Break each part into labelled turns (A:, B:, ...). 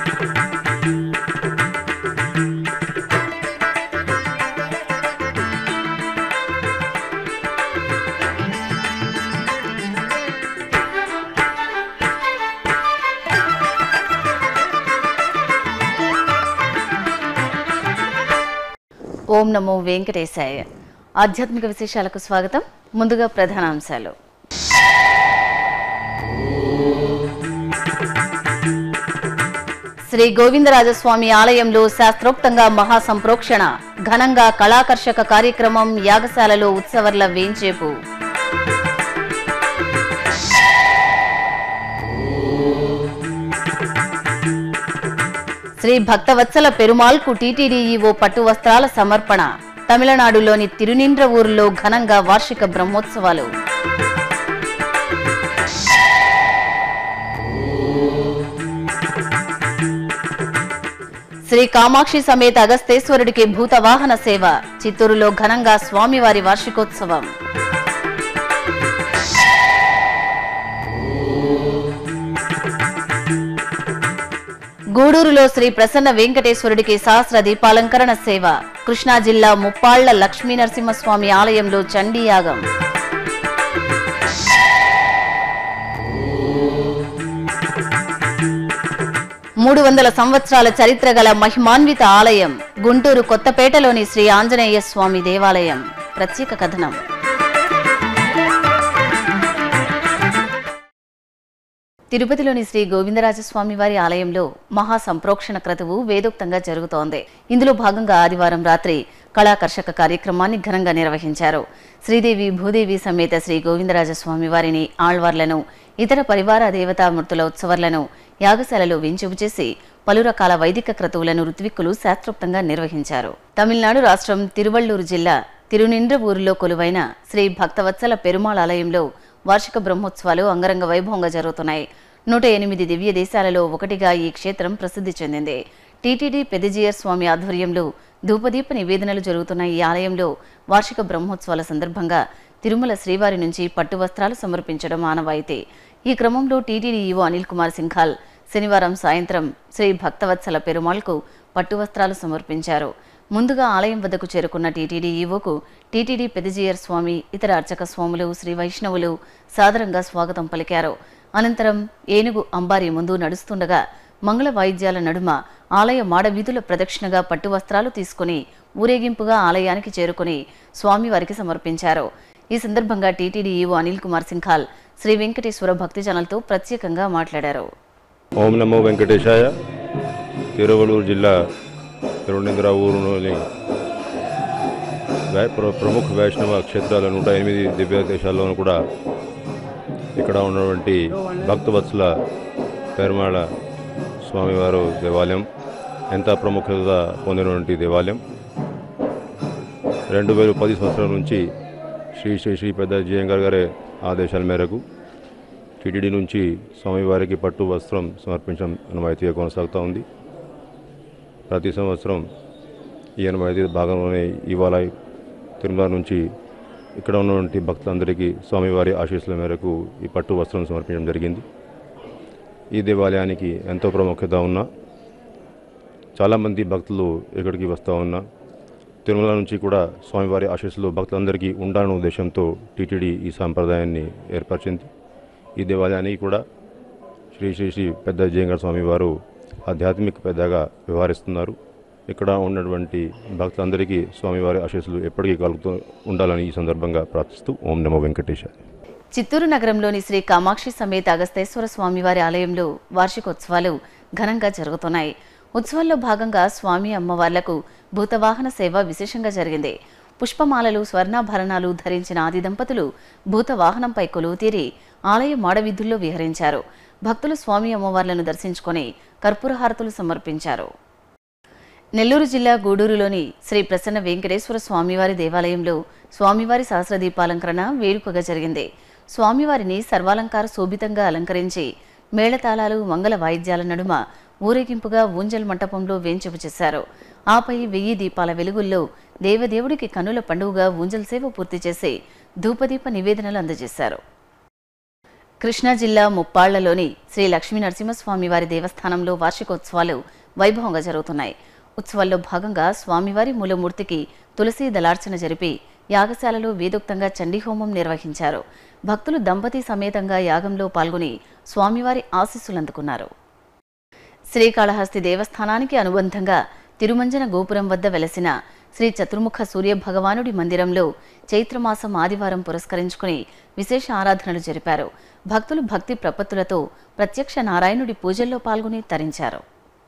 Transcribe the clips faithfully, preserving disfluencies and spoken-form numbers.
A: ఓం నమో వెంకటేశాయ. ఆధ్యాత్మిక విశేషాలకు స్వాగతం. ముందుగా ప్రధానాంశాలు. శ్రీ గోవిందరాజస్వామి ఆలయంలో శాస్త్రోక్తంగా మహాసంప్రోక్షణ, ఘనంగా కళాకర్షక కార్యక్రమం, యాగశాలలో ఉత్సవర్ల వేంచేపు. శ్రీ భక్తవత్సల పెరుమాళ్కు టీటీడీ ఈవో పట్టు వస్త్రాల సమర్పణ. తమిళనాడులోని తిరునిండ్రవూరులో ఘనంగా వార్షిక బ్రహ్మోత్సవాలు. శ్రీ కామాక్షి సమేత అగస్తేశ్వరుడికి భూతవాహన సేవ. చిత్తూరులో ఘనంగా స్వామివారి వార్షికోత్సవం. గూడూరులో శ్రీ ప్రసన్న వెంకటేశ్వరుడికి సహస్ర దీపాలంకరణ సేవ. కృష్ణా జిల్లా ముప్పాళ్ల లక్ష్మీ నరసింహస్వామి ఆలయంలో చండీయాగం. మూడు వందల సంవత్సరాల చరిత్ర గల మహిమాన్విత ఆలయం గుంటూరు కొత్తపేటలోని శ్రీ ఆంజనేయ స్వామి దేవాలయం. ప్రత్యేక కథనం. తిరుపతిలోని శ్రీ గోవిందరాజస్వామి వారి ఆలయంలో మహాసంప్రోక్షణ క్రతువు వేదోక్తంగా జరుగుతోంది. ఇందులో భాగంగా ఆదివారం రాత్రి కళాకర్షక కార్యక్రమాన్ని ఘనంగా నిర్వహించారు. శ్రీదేవి భూదేవి సమేత శ్రీ గోవిందరాజస్వామి వారిని, ఆళ్వార్లను, ఇతర పరివార దేవతామూర్తుల ఉత్సవాలను యాగశాలలో వెంచేపు చేసి పలు రకాల వైదిక క్రతువులను ఋత్విక్కులు శాస్త్రోక్తంగా నిర్వహించారు. తమిళనాడు రాష్ట్రం తిరువళ్లూరు జిల్లా తిరునిండ్రవూరులో కొలువైన శ్రీ భక్తవత్సల పెరుమాళ్ ఆలయంలో వార్షిక బ్రహ్మోత్సవాలు అంగరంగ వైభవంగా జరుగుతున్నాయి. నూట ఎనిమిది దివ్య దేశాలలో ఒకటిగా ఈ క్షేత్రం ప్రసిద్ధి చెందింది. టీటీడీ పెదజీయర్ స్వామి ఆధ్వర్యంలో ధూపదీప నివేదనలు జరుగుతున్న ఈ ఆలయంలో వార్షిక బ్రహ్మోత్సవాల సందర్భంగా తిరుమల శ్రీవారి నుంచి పట్టు వస్త్రాలు సమర్పించడం ఆనవాయితీ. ఈ క్రమంలో టీటీడీ ఈవో అనిల్ కుమార్ సింఘాల్ శనివారం సాయంత్రం శ్రీ భక్తవత్సల పెరుమాళ్కు పట్టు వస్త్రాలు సమర్పించారు. ముందుగా ఆలయం వద్దకు చేరుకున్న టీటీడీ ఈవోకు టీటీడీ పెదజీయర్ స్వామి, ఇతర అర్చక స్వాములు, శ్రీ వైష్ణవులు సాదరంగా స్వాగతం పలికారు. అనంతరం ఏనుగు అంబారి ముందు నడుస్తుండగా మంగళ వాయిద్యాల నడుమ ఆలయ మాడవీధుల ప్రదక్షిణగా పట్టు వస్త్రాలు తీసుకుని ఊరేగింపుగా ఆలయానికి చేరుకుని స్వామివారికి సమర్పించారు. ఈ సందర్భంగా టీటీడీ ఈవో అనిల్ కుమార్ సింఘాల్ శ్రీ వెంకటేశ్వర భక్తి ఛానల్తో ప్రత్యేకంగా మాట్లాడారు.
B: ఓం నమో వెంకటేశాయ. తిరువళ్లూరు జిల్లా తిరునింద్రవూరులోని ప్రముఖ వైష్ణవ క్షేత్రాల నూట ఎనిమిది దివ్య దేశాల్లోనూ కూడా ఇక్కడ ఉన్నటువంటి భక్తవత్సల పెరుమాళ స్వామివారు దేవాలయం ఎంత ప్రాముఖ్యత పొందినటువంటి దేవాలయం. రెండు వేల పది సంవత్సరాల నుంచి శ్రీ శ్రీ శ్రీ పెద్ద జియంగార్ గారి ఆదేశాల మేరకు టీటీడీ నుంచి స్వామివారికి పట్టు వస్త్రం సమర్పించడం అనుమతిగా కొనసాగుతూ ఉంది. ప్రతి సంవత్సరం ఈ అనుమతి భాగంలోనే ఇవాళ తిరుమల నుంచి ఇక్కడ ఉన్నటువంటి భక్తులందరికీ స్వామివారి ఆశీస్సుల మేరకు ఈ పట్టు వస్త్రం సమర్పించడం జరిగింది. ఈ దేవాలయానికి ఎంతో ప్రాముఖ్యత ఉన్న చాలామంది భక్తులు ఇక్కడికి వస్తూ ఉన్నా తిరుమల నుంచి కూడా స్వామివారి ఆశీస్సులు భక్తులందరికీ ఉండాలనే ఉద్దేశంతో టీటీడీ ఈ సాంప్రదాయాన్ని ఏర్పరిచింది. ఈ దేవాలయానికి కూడా శ్రీ శ్రీ శ్రీ పెద్ద జియంగార్ స్వామివారు ఆధ్యాత్మిక పెద్దగా వ్యవహరిస్తున్నారు. ఇక్కడ ఉన్నటువంటి భక్తులందరికీ స్వామివారి ఆశీస్సులు ఎప్పటికీ కలుగుతూ ఉండాలని ఈ సందర్భంగా ప్రార్థిస్తూ ఓం నమో వెంకటేశాయ.
A: చిత్తూరు నగరంలోని శ్రీ కామాక్షి సమేత అగస్తేశ్వర స్వామివారి ఆలయంలో వార్షికోత్సవాలు ఘనంగా జరుగుతున్నాయి. ఉత్సవాల్లో భాగంగా స్వామి అమ్మవార్లకు భూతవాహన సేవ విశేషంగా జరిగింది. పుష్పమాలలు, స్వర్ణాభరణాలు ధరించిన ఆది దంపతులు భూతవాహనంపై కొలువు తీరి ఆలయ మాడవీధుల్లో విహరించారు. భక్తులు స్వామి అమ్మవార్లను దర్శించుకొని కర్పూరహారతులు సమర్పించారు. నెల్లూరు జిల్లా గూడూరులోని శ్రీ ప్రసన్న వెంకటేశ్వర స్వామివారి దేవాలయంలో స్వామివారి సహస్రదీపాలంకరణ వేడుకగా జరిగింది. స్వామివారిని సర్వాలంకార శోభితంగా అలంకరించి మేళతాళాలు, మంగళ వాయిద్యాల నడుమ ఊరేగింపుగా ఊంజల్ మంటపంలో వేంచేపు చేశారు. ఆపై వెయ్యి దీపాల వెలుగుల్లో దేవదేవుడికి కన్నుల పండుగగా ఊంజల్ సేవ పూర్తి చేసి ధూపదీప నివేదనలు అందజేశారు. కృష్ణా జిల్లా ముప్పాళ్లలోని శ్రీ లక్ష్మీ నరసింహస్వామి వారి దేవస్థానంలో వార్షికోత్సవాలు వైభవంగా జరుగుతున్నాయి. ఉత్సవాల్లో భాగంగా స్వామివారి మూలమూర్తికి తులసి దళార్చన జరిపి యాగశాలలో వేదోక్తంగా చండీహోమం నిర్వహించారు. భక్తులు దంపతి సమేతంగా యాగంలో పాల్గొని స్వామివారి ఆశీస్సులందుకున్నారు. శ్రీకాళహస్తి దేవస్థానానికి అనుబంధంగా తిరుమంజన గోపురం వద్ద వెలసిన శ్రీ చతుర్ముఖ సూర్య భగవానుడి మందిరంలో చైత్రమాసం ఆదివారం పురస్కరించుకుని విశేష ఆరాధనలు జరిపారు. భక్తులు భక్తి ప్రపత్తులతో ప్రత్యక్ష నారాయణుడి పూజల్లో పాల్గొని తరించారు.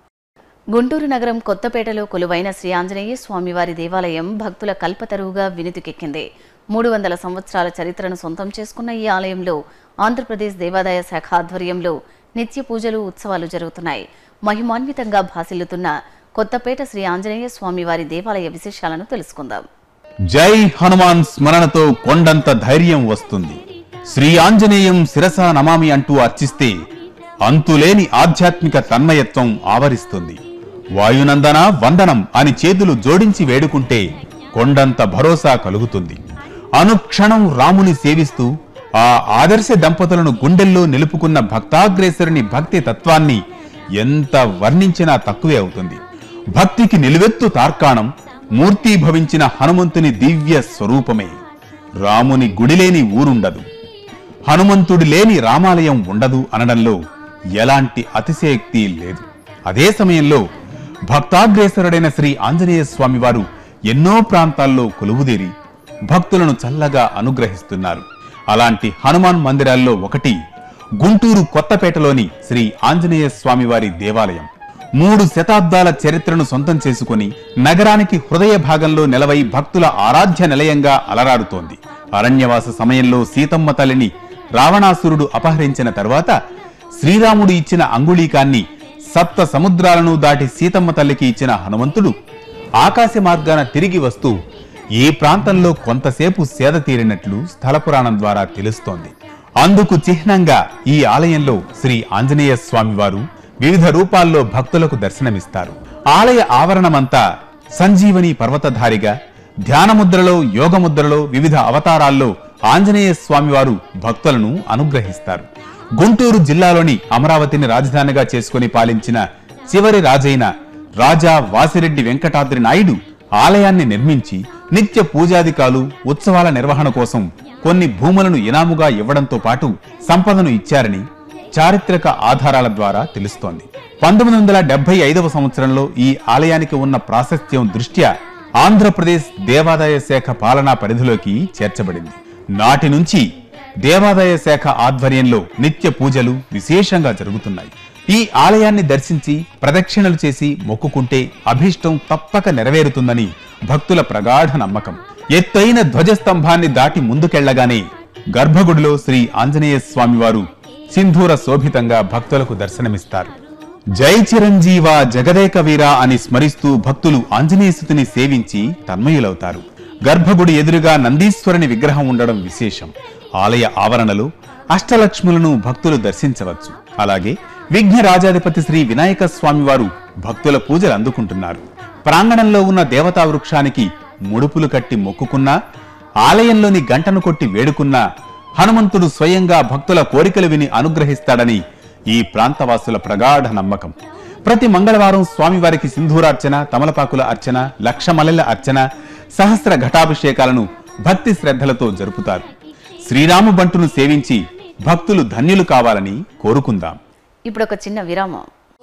A: గుంటూరు నగరం కొత్తపేటలో కొలువైన శ్రీ ఆంజనేయ స్వామివారి దేవాలయం భక్తుల కల్పతరువుగా వినుతికెక్కింది. మూడు వందల సంవత్సరాల చరిత్రను సొంతం చేసుకున్న ఈ ఆలయంలో ఆంధ్రప్రదేశ్ దేవాదాయ శాఖ ఆధ్వర్యంలో నిత్య పూజలు, ఉత్సవాలు జరుగుతున్నాయి. మహిమాన్వితంగా భాసిల్లుతున్న కొత్తపేట శ్రీ ఆంజనేయ స్వామివారి దేవాలయ విశేషాలను తెలుసుకుందాం.
C: జై హనుమాన్ స్మరణతో కొండంత ధైర్యం వస్తుంది. శ్రీ ఆంజనేయం శిరసా నమామి అంటూ అర్చిస్తే అంతులేని ఆధ్యాత్మిక తన్మయత్వం ఆవరిస్తుంది. వాయునందన వందనం అని చేతులు జోడించి వేడుకుంటే కొండంత భరోసా కలుగుతుంది. అనుక్షణం రాముని సేవిస్తూ ఆ ఆదర్శ దంపతులను గుండెల్లో నిలుపుకున్న భక్తాగ్రేసరుని భక్తి తత్వాన్ని ఎంత వర్ణించినా తక్కువే అవుతుంది. భక్తికి నిలువెత్తు తార్కాణం మూర్తీభవించిన హనుమంతుని దివ్య స్వరూపమే. రాముని గుడిలేని ఊరుండదు, హనుమంతుడి లేని రామాలయం ఉండదు అనడంలో ఎలాంటి అతిశయోక్తి లేదు. అదే సమయంలో భక్తాగ్రేసరుడైన శ్రీ ఆంజనేయ స్వామి వారు ఎన్నో ప్రాంతాల్లో కొలువుదీరి భక్తులను చల్లగా అనుగ్రహిస్తున్నారు. అలాంటి హనుమాన్ మందిరాల్లో ఒకటి గుంటూరు కొత్తపేటలోని శ్రీ ఆంజనేయ స్వామివారి దేవాలయం. మూడు శతాబ్దాల చరిత్రను సొంతం చేసుకుని నగరానికి హృదయ భాగంలో నిలవై భక్తుల ఆరాధ్య నిలయంగా అలరాడుతోంది. అరణ్యవాస సమయంలో సీతమ్మ తల్లిని రావణాసురుడు అపహరించిన తరువాత శ్రీరాముడు ఇచ్చిన అంగుళీకాన్ని సప్త సముద్రాలను దాటి సీతమ్మ తల్లికి ఇచ్చిన హనుమంతుడు ఆకాశ మార్గాన తిరిగి వస్తూ ఈ ప్రాంతంలో కొంతసేపు సేద తీరినట్లు స్థల పురాణం ద్వారా తెలుస్తోంది. అందుకు చిహ్నంగా ఈ ఆలయంలో శ్రీ ఆంజనేయ స్వామివారు వివిధ రూపాల్లో భక్తులకు దర్శనమిస్తారు. ఆలయ ఆవరణమంతా సంజీవని పర్వతధారిగా ధ్యానముద్రలో, యోగముద్రలో వివిధ అవతారాల్లో ఆంజనేయ స్వామివారు భక్తులను అనుగ్రహిస్తారు. గుంటూరు జిల్లాలోని అమరావతిని రాజధానిగా చేసుకుని పాలించిన చివరి రాజైన రాజా వాసిరెడ్డి వెంకటాద్రి నాయుడు ఆలయాన్ని నిర్మించి నిత్య పూజాదికాలు, ఉత్సవాల నిర్వహణ కోసం కొన్ని భూములను ఇనాముగా ఇవ్వడంతో పాటు సంపదను ఇచ్చారని చారిత్రక ఆధారాల ద్వారా తెలుస్తోంది. పంతొమ్మిది వందల డెబ్బై ఐదవ సంవత్సరంలో ఈ ఆలయానికి ఉన్న ప్రాశస్త్యం దృష్ట్యా ఆంధ్రప్రదేశ్ దేవాదాయ శాఖ పాలనా పరిధిలోకి చేర్చబడింది. నాటి నుంచి దేవాదాయ శాఖ ఆధ్వర్యంలో నిత్య పూజలు విశేషంగా జరుగుతున్నాయి. ఈ ఆలయాన్ని దర్శించి ప్రదక్షిణలు చేసి మొక్కుకుంటే అభీష్టం తప్పక నెరవేరుతుందని భక్తుల ప్రగాఢ నమ్మకం. ఎత్తైన ధ్వజస్తంభాన్ని దాటి ముందుకెళ్లగానే గర్భగుడిలో శ్రీ ఆంజనేయ స్వామివారు సింధూర శోభితంగా భక్తులకు దర్శనమిస్తారు. జై చిరంజీవ జగదేక వీర అని స్మరిస్తూ భక్తులు ఆంజనేయసుతుని సేవించి తన్మయులవుతారు. గర్భగుడి ఎదురుగా నందీశ్వరుని విగ్రహం ఉండడం విశేషం. ఆలయ ఆవరణలో అష్టలక్ష్ములను భక్తులు దర్శించవచ్చు. అలాగే విఘ్నరాజాధిపతి శ్రీ వినాయక స్వామివారు భక్తుల పూజలు అందుకుంటున్నారు. ప్రాంగణంలో ఉన్న దేవతా వృక్షానికి ముడుపులు కట్టి మొక్కుకున్నా, ఆలయంలోని గంటను కొట్టి వేడుకున్నా హనుమంతుడు స్వయంగా భక్తుల కోరికలు విని అనుగ్రహిస్తాడని ఈ ప్రాంతవాసుల ప్రగాఢ నమ్మకం. ప్రతి మంగళవారం స్వామివారికి సింధూరార్చన, తమలపాకుల అర్చన, లక్ష మల్లెల అర్చన, సహస్ర ఘటాభిషేకాలను భక్తి శ్రద్ధలతో జరుపుతారు. శ్రీరాము బంటును సేవించి భక్తులు ధన్యులు కావాలని కోరుకుందాం.
A: ఇప్పుడు ఒక చిన్న విరామం.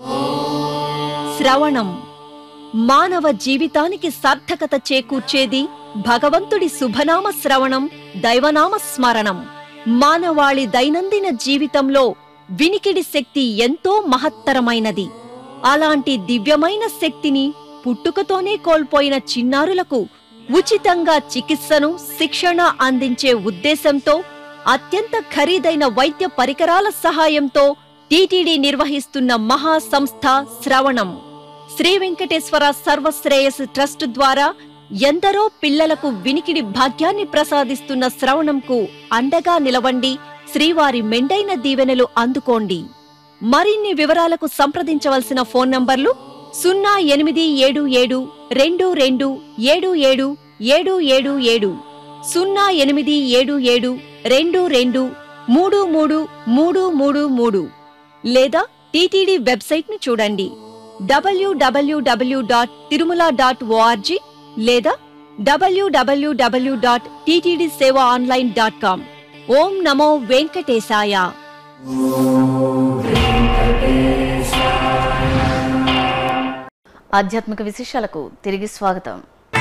D: శ్రవణం మానవ జీవితానికి సార్థకత చేకూర్చేది భగవంతుడి శుభనామ శ్రవణం, దైవనామ స్మరణం. మానవాళి దైనందిన జీవితంలో వినికిడి శక్తి ఎంతో మహత్తరమైనది. అలాంటి దివ్యమైన శక్తిని పుట్టుకతోనే కోల్పోయిన చిన్నారులకు ఉచితంగా చికిత్సను, శిక్షణ అందించే ఉద్దేశంతో అత్యంత ఖరీదైన వైద్య పరికరాల సహాయంతో టీటీడీ నిర్వహిస్తున్న మహా సంస్థ శ్రవణం. శ్రీ వెంకటేశ్వర సర్వశ్రేయస్ ట్రస్ట్ ద్వారా ఎందరో పిల్లలకు వినికిడి భాగ్యాన్ని ప్రసాదిస్తున్న శ్రవణంకు అండగా నిలవండి. శ్రీవారి మెండైన దీవెనలు అందుకోండి. మరిన్ని వివరాలకు సంప్రదించవలసిన ఫోన్ నంబర్లు సున్నా ఎనిమిది ఏడు ఏడు రెండు రెండు ఏడు ఏడు ఏడు ఏడు ఏడు, సున్నా ఎనిమిది ఏడు ఏడు రెండు రెండు మూడు మూడు మూడు మూడు మూడు లేదా టీటీడీ వెబ్సైట్ను చూడండి W W W dot Tirumala dot O R G లేదా W W W dot TTD Seva online dot com. ఓం నమో వెంకటేశాయ.
A: ఆధ్యాత్మిక విశేషాలకు తిరిగి స్వాగతం.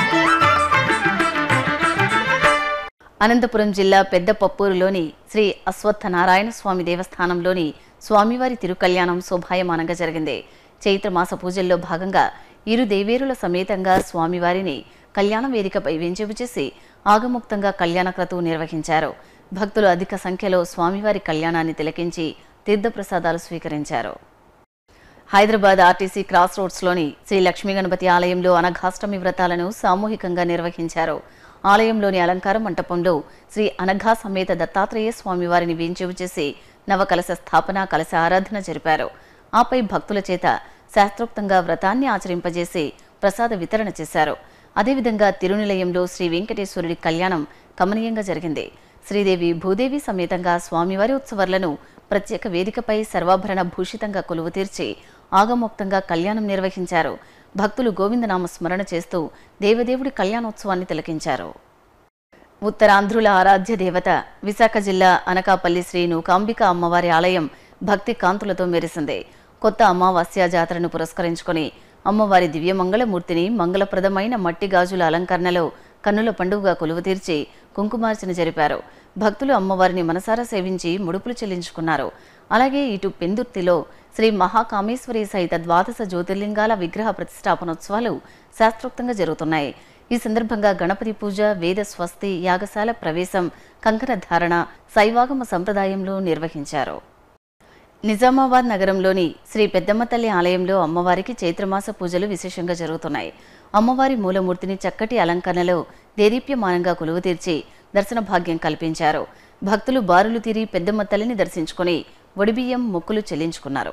A: అనంతపురం జిల్లా పెద్దపప్పూరులోని శ్రీ అశ్వత్థనారాయణ స్వామి దేవస్థానంలోని స్వామివారి తిరుకల్యాణం శోభాయమానంగా జరిగింది. చైత్రమాస పూజల్లో భాగంగా ఇరు దేవేరుల సమేతంగా స్వామివారిని కళ్యాణ వేదికపై వెంచేపు చేసి ఆగముక్తంగా కళ్యాణ క్రతువు నిర్వహించారు. భక్తులు అధిక సంఖ్యలో స్వామివారి కళ్యాణాన్ని తిలకించి తీర్థప్రసాదాలు స్వీకరించారు. హైదరాబాద్ ఆర్టీసీ క్రాస్ రోడ్స్లోని శ్రీ లక్ష్మీ గణపతి ఆలయంలో అనఘాష్టమి వ్రతాలను సామూహికంగా నిర్వహించారు. ఆలయంలోని అలంకార మంటపంలో శ్రీ అనఘా సమేత దత్తాత్రేయ స్వామివారిని వేంచేపు చేసి నవకలశ స్థాపన, కలశ ఆరాధన జరిపారు. ఆపై భక్తుల చేత శాస్త్రోక్తంగా వ్రతాన్ని ఆచరింపజేసి ప్రసాద వితరణ చేశారు. అదేవిధంగా తిరునిలయంలో శ్రీ వెంకటేశ్వరుడి కళ్యాణం కమనీయంగా జరిగింది. శ్రీదేవి భూదేవి సమేతంగా స్వామివారి ఉత్సవాలను ప్రత్యేక వేదికపై సర్వాభరణ భూషితంగా కొలువు తీర్చి ఆగమోక్తంగా కళ్యాణం నిర్వహించారు. భక్తులు గోవిందనామ స్మరణ చేస్తూ దేవదేవుడి కళ్యాణోత్సవాన్ని తిలకించారు. ఉత్తరాంధ్రుల ఆరాధ్య దేవత విశాఖ జిల్లా అనకాపల్లి శ్రీ నూకాంబిక అమ్మవారి ఆలయం భక్తి కాంతులతో మెరిసింది. కొత్త అమావాస్య జాతరను పురస్కరించుకుని అమ్మవారి దివ్యమంగళమూర్తిని మంగళప్రదమైన మట్టి గాజుల అలంకరణలో కన్నుల పండుగగా కొలువు తీర్చి కుంకుమార్చన జరిపారు. భక్తులు అమ్మవారిని మనసారా సేవించి ముడుపులు చెల్లించుకున్నారు. అలాగే ఇటు పెందుర్తిలో శ్రీ మహాకామేశ్వరి సహిత ద్వాదశ జ్యోతిర్లింగాల విగ్రహ ప్రతిష్టాపనోత్సవాలు శాస్త్రోక్తంగా జరుగుతున్నాయి. ఈ సందర్భంగా గణపతి పూజ, వేద స్వస్తి, యాగశాల ప్రవేశం, కంకణ ధారణ శైవాగమ సంప్రదాయంలో నిర్వహించారు. నిజామాబాద్ నగరంలోని శ్రీ పెద్దమ్మ తల్లి ఆలయంలో అమ్మవారికి చైత్రమాస పూజలు విశేషంగా జరుగుతున్నాయి. అమ్మవారి మూలమూర్తిని చక్కటి అలంకరణలో దేదీప్యమానంగా కొలువు తీర్చి దర్శన భాగ్యం కల్పించారు. భక్తులు బారులు తీరి పెద్దమ్మ తల్లిని దర్శించుకుని ఒడిబియ్యం, మొక్కులు చెల్లించుకున్నారు.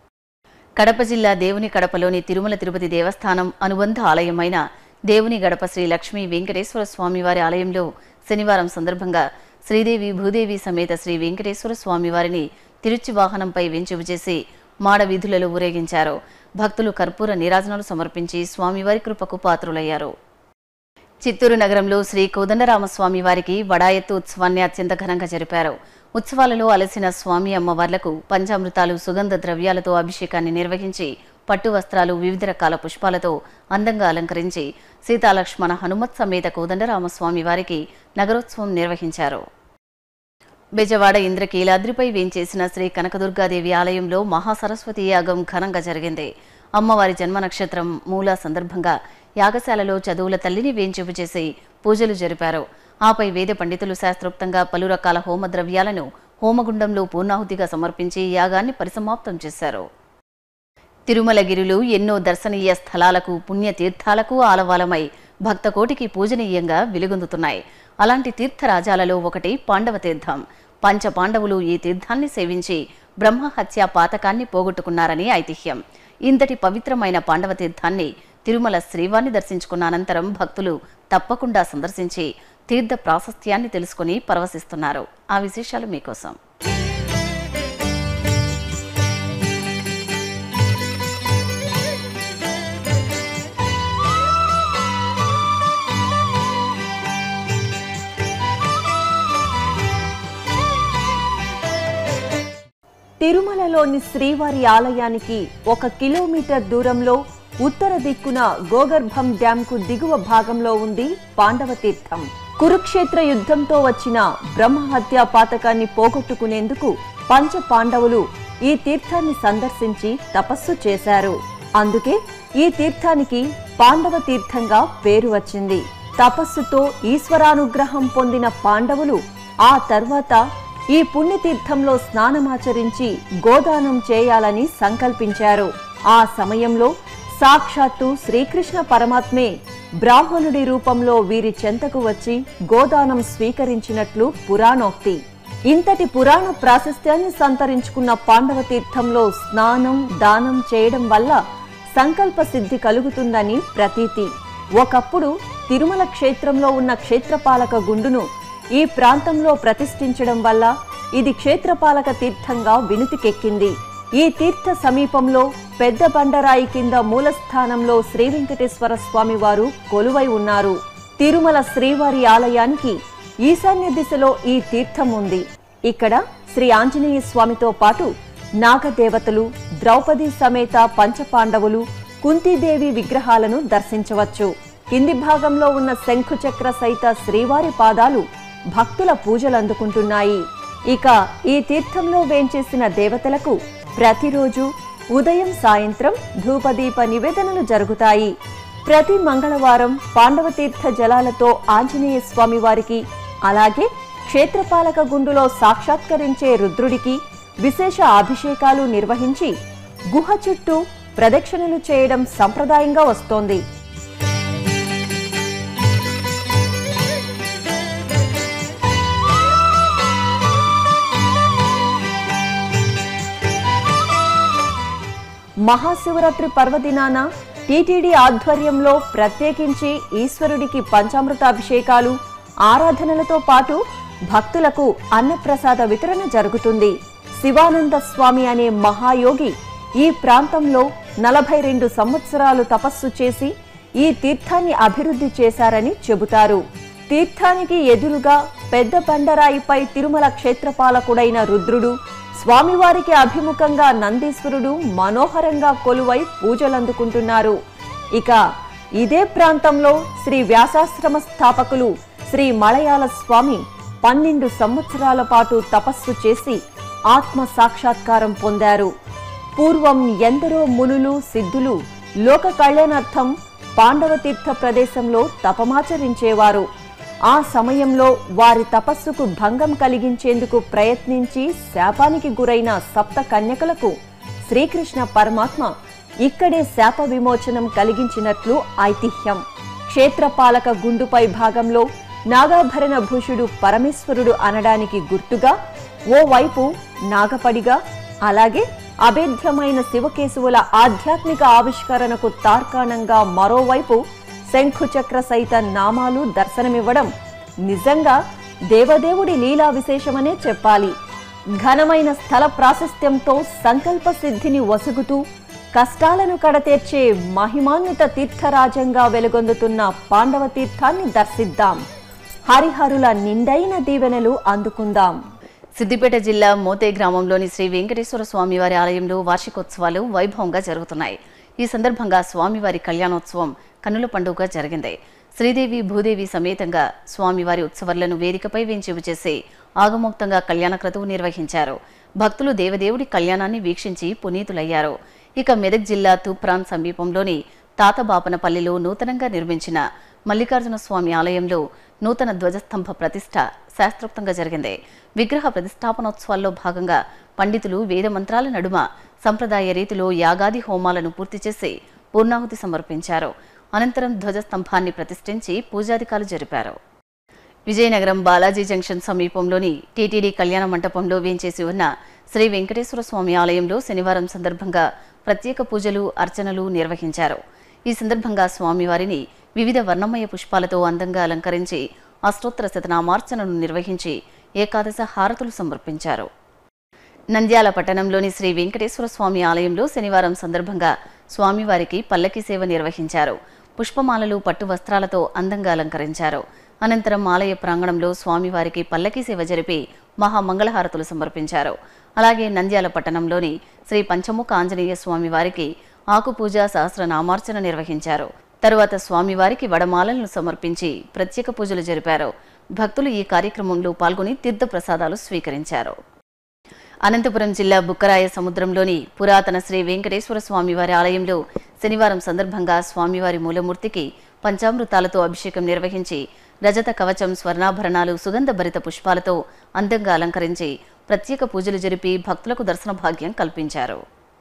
A: కడప జిల్లా దేవుని కడపలోని తిరుమల తిరుపతి దేవస్థానం అనుబంధ ఆలయమైన దేవుని గడప శ్రీ లక్ష్మీ వెంకటేశ్వర స్వామివారి ఆలయంలో శనివారం సందర్భంగా శ్రీదేవి భూదేవి సమేత శ్రీ వెంకటేశ్వర స్వామివారిని తిరుచి వాహనంపై వెంచేపు చేసి మాడ వీధులలో ఊరేగించారు. భక్తులు కర్పూర నీరాజనాలు సమర్పించి స్వామివారి కృపకు పాత్రులయ్యారు. చిత్తూరు నగరంలో శ్రీ కోదండరామస్వామి వారికి వడాయత్తు ఉత్సవాన్ని అత్యంత ఘనంగా జరిపారు. ఉత్సవాలలో అలసిన స్వామి అమ్మవార్లకు పంచామృతాలు, సుగంధ ద్రవ్యాలతో అభిషేకాన్ని నిర్వహించి పట్టు వస్త్రాలు, వివిధ రకాల పుష్పాలతో అందంగా అలంకరించి సీతాలక్ష్మణ హనుమత్ సమేత కోదండరామస్వామి వారికి నగరోత్సవం నిర్వహించారు. బెజవాడ ఇంద్రకీలాద్రిపై వేంచేసిన శ్రీ కనకదుర్గాదేవి ఆలయంలో మహాసరస్వతి యాగం ఘనంగా జరిగింది. అమ్మవారి జన్మ నక్షత్రం మూల సందర్భంగా యాగశాలలో చదువుల తల్లిని వేంచేపు చేసి పూజలు జరిపారు. ఆపై వేద పండితులు శాస్త్రోక్తంగా పలు రకాల హోమ ద్రవ్యాలను హోమగుండంలో పూర్ణాహుతిగా సమర్పించి యాగాన్ని పరిసమాప్తం చేశారు. తిరుమలగిరులు ఎన్నో దర్శనీయ స్థలాలకు, పుణ్యతీర్థాలకు ఆలవాలమై భక్తకోటికి పూజనీయంగా వెలుగొందుతున్నాయి. అలాంటి తీర్థరాజాలలో ఒకటి పాండవ తీర్థం. పంచ పాండవులు ఈ తీర్థాన్ని సేవించి బ్రహ్మహత్య పాతకాన్ని పోగొట్టుకున్నారని ఐతిహ్యం. ఇంతటి పవిత్రమైన పాండవ తీర్థాన్ని తిరుమల శ్రీవారిని దర్శించుకున్న అనంతరం భక్తులు తప్పకుండా సందర్శించి తీర్థ ప్రాశస్త్యాన్ని తెలుసుకుని పరవశిస్తున్నారు. ఆ విశేషాలు మీకోసం.
D: తిరుమలలోని శ్రీవారి ఆలయానికి ఒక కిలోమీటర్ దూరంలో ఉత్తర దిక్కున గోగర్భం డ్యాంకు దిగువ భాగంలో ఉంది పాండవ తీర్థం. కురుక్షేత్ర యుద్ధంతో వచ్చిన బ్రహ్మహత్యా పాతకాన్ని పోగొట్టుకునేందుకు పంచ పాండవులు ఈ తీర్థాన్ని సందర్శించి తపస్సు చేశారు. అందుకే ఈ తీర్థానికి పాండవ తీర్థంగా పేరు వచ్చింది. తపస్సుతో ఈశ్వరానుగ్రహం పొందిన పాండవులు ఆ తర్వాత ఈ పుణ్యతీర్థంలో స్నానమాచరించి గోదానం చేయాలని సంకల్పించారు. ఆ సమయంలో సాక్షాత్తు శ్రీకృష్ణ పరమాత్మే బ్రాహ్మణుడి రూపంలో వీరి చెంతకు వచ్చి గోదానం స్వీకరించినట్లు పురాణోక్తి. ఇంతటి పురాణ ప్రాశస్త్యాన్ని సంతరించుకున్న పాండవ తీర్థంలో స్నానం, దానం చేయడం వల్ల సంకల్ప సిద్ధి కలుగుతుందని ప్రతీతి. ఒకప్పుడు తిరుమల క్షేత్రంలో ఉన్న క్షేత్రపాలక గుండును ఈ ప్రాంతంలో ప్రతిష్ఠించడం వల్ల ఇది క్షేత్రపాలక తీర్థంగా వినుతికెక్కింది. ఈ తీర్థ సమీపంలో పెద్ద బండరాయి కింద మూలస్థానంలో శ్రీ వెంకటేశ్వర స్వామి వారు కొలువై ఉన్నారు. తిరుమల శ్రీవారి ఆలయానికి ఈశాన్య దిశలో ఈ తీర్థం ఉంది. ఇక్కడ శ్రీ ఆంజనేయ స్వామితో పాటు నాగదేవతలు, ద్రౌపది సమేత పంచపాండవులు, కుంతీదేవి విగ్రహాలను దర్శించవచ్చు. కింది భాగంలో ఉన్న శంఖుచక్ర సహిత శ్రీవారి పాదాలు భక్తుల పూజలందుకుంటున్నాయి. ఇక ఈ తీర్థంలో వేంచేసిన దేవతలకు ప్రతిరోజు ఉదయం సాయంత్రం ధూపదీప నివేదనలు జరుగుతాయి. ప్రతి మంగళవారం పాండవ తీర్థ జలాలతో ఆంజనేయ స్వామి వారికి, అలాగే క్షేత్రపాలక గుండులో సాక్షాత్కరించే రుద్రుడికి విశేష అభిషేకాలు నిర్వహించి గుహ చుట్టూ ప్రదక్షిణలు చేయడం సంప్రదాయంగా వస్తోంది. మహాశివరాత్రి పర్వదినాన టీటీడీ ఆధ్వర్యంలో ప్రత్యేకించి ఈశ్వరుడికి పంచామృతాభిషేకాలు, ఆరాధనలతో పాటు భక్తులకు అన్నప్రసాద వితరణ జరుగుతుంది. శివానంద స్వామి అనే మహాయోగి ఈ ప్రాంతంలో నలభై రెండు సంవత్సరాలు తపస్సు చేసి ఈ తీర్థాన్ని అభివృద్ధి చేశారని చెబుతారు. తీర్థానికి ఎదురుగా పెద్ద బండరాయిపై తిరుమల క్షేత్రపాలకుడైన రుద్రుడు, స్వామివారికి అభిముఖంగా నందీశ్వరుడు మనోహరంగా కొలువై పూజలందుకుంటున్నారు. ఇక ఇదే ప్రాంతంలో శ్రీ వ్యాసాశ్రమ స్థాపకులు శ్రీ మలయాళ స్వామి పన్నెండు సంవత్సరాల పాటు తపస్సు చేసి ఆత్మ సాక్షాత్కారం పొందారు. పూర్వం ఎందరో మునులు, సిద్ధులు లోక కళ్యాణార్థం పాండవ తీర్థ ప్రదేశంలో తపమాచరించేవారు. ఆ సమయంలో వారి తపస్సుకు భంగం కలిగించేందుకు ప్రయత్నించి శాపానికి గురైన సప్త కన్యకలకు శ్రీకృష్ణ పరమాత్మ ఇక్కడే శాప విమోచనం కలిగించినట్లు ఐతిహ్యం. క్షేత్రపాలక గుండుపై భాగంలో నాగాభరణ భూషుడు పరమేశ్వరుడు అనడానికి గుర్తుగా ఓవైపు నాగపడిగా, అలాగే అభేద్యమైన శివకేశవుల ఆధ్యాత్మిక ఆవిష్కరణకు తార్కాణంగా మరోవైపు శంఖుచక్ర సహిత నామాలు దర్శనమివ్వడం నిజంగా దేవదేవుడి లీలా విశేషమనే చెప్పాలి. ఘనమైన స్థల ప్రాశస్త్యంతో సంకల్ప సిద్ధిని వసుగుతూ కష్టాలను కడతీర్చే మహిమాన్విత తీర్థరాజంగా వెలుగొందుతున్న పాండవ తీర్థాన్ని దర్శిద్దాం. హరిహరుల నిండైన దీవెనలు అందుకుందాం.
A: సిద్దిపేట జిల్లా మోతే గ్రామంలోని శ్రీ వెంకటేశ్వర స్వామివారి ఆలయంలో వార్షికోత్సవాలు వైభవంగా జరుగుతున్నాయి. ఈ సందర్భంగా స్వామివారి కళ్యాణోత్సవం కన్నుల పండుగ జరిగింది. శ్రీదేవి భూదేవి సమేతంగా స్వామివారి ఉత్సవాలను వేదికపై వేంచేపు చేసి ఆగమోక్తంగా కళ్యాణ క్రతువు నిర్వహించారు. భక్తులు దేవదేవుడి కళ్యాణాన్ని వీక్షించి పునీతులయ్యారు. ఇక మెదక్ జిల్లా తూప్రాన్ సమీపంలోని తాతబాపనపల్లిలో నూతనంగా నిర్మించిన మల్లికార్జున స్వామి ఆలయంలో నూతన ధ్వజస్తంభ ప్రతిష్ఠ శాస్త్రోక్తంగా జరిగింది. విగ్రహ ప్రతిష్టాపనోత్సవాల్లో భాగంగా పండితులు వేద మంత్రాల నడుమ సంప్రదాయ రీతిలో యాగాది హోమాలను పూర్తి చేసి పూర్ణాహుతి సమర్పించారు. అనంతరం ధ్వజస్తంభాన్ని ప్రతిష్ఠించి పూజాధికాలు జరిపారు. విజయనగరం బాలాజీ జంక్షన్ సమీపంలోని టీటీడీ కళ్యాణ మంటపంలో వేంచేసి ఉన్న శ్రీ వెంకటేశ్వర స్వామి ఆలయంలో శనివారం సందర్భంగా ప్రత్యేక పూజలు, అర్చనలు నిర్వహించారు. ఈ సందర్భంగా స్వామివారిని వివిధ వర్ణమయ పుష్పాలతో అందంగా అలంకరించి అష్టోత్తర శతనామార్చనను నిర్వహించి ఏకాదశ హారతులు సమర్పించారు. నంద్యాల పట్టణంలోని శ్రీ వెంకటేశ్వర స్వామి ఆలయంలో శనివారం సందర్భంగా స్వామివారికి పల్లకి సేవ నిర్వహించారు. పుష్పమాలలు, పట్టు వస్త్రాలతో అందంగా అలంకరించారు. అనంతరం ఆలయ ప్రాంగణంలో స్వామివారికి పల్లకి సేవ జరిపి మహామంగళహారతులు సమర్పించారు. అలాగే నంద్యాల పట్టణంలోని శ్రీ పంచముఖ ఆంజనేయ స్వామివారికి ఆకుపూజ, సహస్రనామార్చన నిర్వహించారు. తరువాత స్వామివారికి వడమాలలను సమర్పించి ప్రత్యేక పూజలు జరిపారు. భక్తులు ఈ కార్యక్రమంలో పాల్గొని తీర్థప్రసాదాలు స్వీకరించారు. అనంతపురం జిల్లా బుక్కరాయ సముద్రంలోని పురాతన శ్రీ వెంకటేశ్వర స్వామివారి ఆలయంలో శనివారం సందర్భంగా స్వామివారి మూలమూర్తికి పంచామృతాలతో అభిషేకం నిర్వహించి రజత కవచం, స్వర్ణాభరణాలు, సుగంధ భరిత పుష్పాలతో అందంగా అలంకరించి ప్రత్యేక పూజలు జరిపి భక్తులకు దర్శన భాగ్యం కల్పించారు.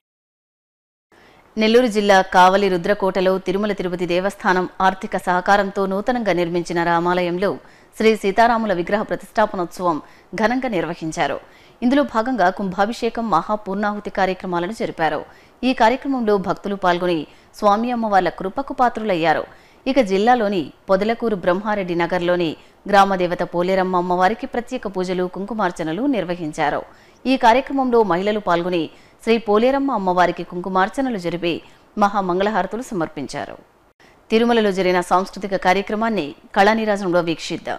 A: నెల్లూరు జిల్లా కావలి రుద్రకోటలో తిరుమల తిరుపతి దేవస్థానం ఆర్థిక సహకారంతో నూతనంగా నిర్మించిన రామాలయంలో శ్రీ సీతారాముల విగ్రహ ప్రతిష్టాపనోత్సవం ఘనంగా నిర్వహించారు. ఇందులో భాగంగా కుంభాభిషేకం, మహాపూర్ణాహుతి కార్యక్రమాలను జరిపారు. ఈ కార్యక్రమంలో భక్తులు పాల్గొని స్వామి అమ్మవార్ల కృపకు పాత్రులయ్యారు. ఇక జిల్లాలోని పొదలకూరు బ్రహ్మారెడ్డి నగర్లోని గ్రామదేవత పోలేరమ్మ అమ్మవారికి ప్రత్యేక పూజలు కుంకుమార్చనలు నిర్వహించారు. ఈ కార్యక్రమంలో మహిళలు పాల్గొని శ్రీ పోలేరమ్మ అమ్మవారికి కుంకుమార్చనలు జరిపి మహామంగళహారతులు సమర్పించారు. తిరుమలలో జరిగిన సాంస్కృతిక కార్యక్రమాన్ని కళానీరాజనంలో వీక్షిద్దాం.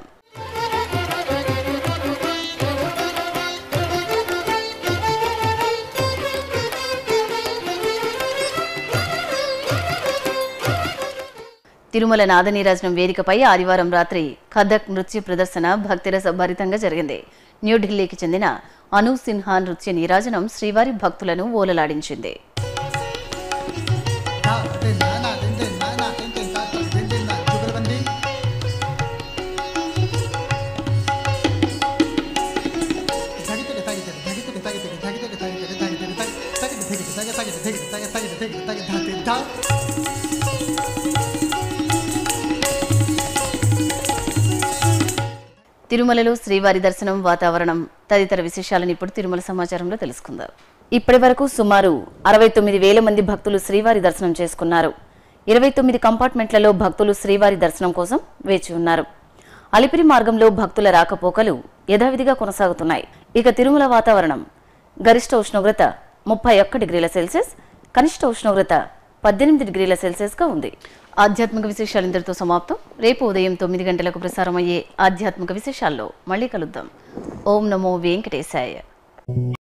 A: తిరుమల నాదనీరాజనం వేదికపై ఆదివారం రాత్రి కథక్ నృత్య ప్రదర్శన భక్తిరస భరితంగా జరిగింది. న్యూఢిల్లీకి చెందిన అను సిన్హా నృత్య నీరాజనం శ్రీవారి భక్తులను ఓలలాడించింది. తిరుమలలో శ్రీవారి దర్శనం, వాతావరణం తదితర విశేషాలను ఇప్పుడు తిరుమల సమాచారంలో తెలుసుకుందాం. ఇప్పటి వరకు సుమారు అరవై తొమ్మిది వేల మంది భక్తులు శ్రీవారి దర్శనం చేసుకున్నారు. ఇరవై తొమ్మిది కంపార్ట్మెంట్లలో భక్తులు శ్రీవారి దర్శనం కోసం వేచి ఉన్నారు. అలిపిరి మార్గంలో భక్తుల రాకపోకలు యథావిధిగా కొనసాగుతున్నాయి. ఇక తిరుమల వాతావరణం గరిష్ట ఉష్ణోగ్రత ముప్పై ఒక్క డిగ్రీల సెల్సియస్, కనిష్ట ఉష్ణోగ్రత పద్దెనిమిది డిగ్రీల సెల్సియస్ గా ఉంది. ఆధ్యాత్మిక విశేషాలు ఇంతటితో సమాప్తం. రేపు ఉదయం తొమ్మిది గంటలకు ప్రసారమయ్యే ఆధ్యాత్మిక విశేషాల్లో మళ్ళీ కలుద్దాం. ఓం నమో వెంకటేశాయ.